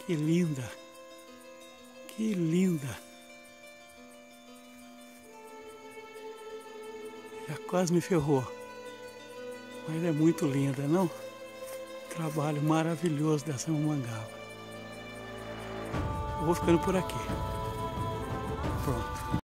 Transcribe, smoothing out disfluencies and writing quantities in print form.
Que linda! Que linda! Já quase me ferrou. Mas é muito linda, não? Trabalho maravilhoso dessa mamangava. Eu vou ficando por aqui. Pronto.